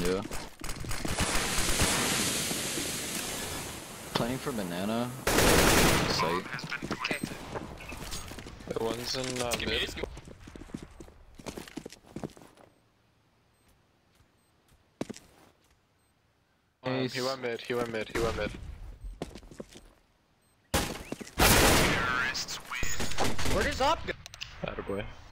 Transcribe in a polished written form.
Yeah. Playing for banana. Site. The one's in mid. Nice. He went mid. Where does op go? Attaboy.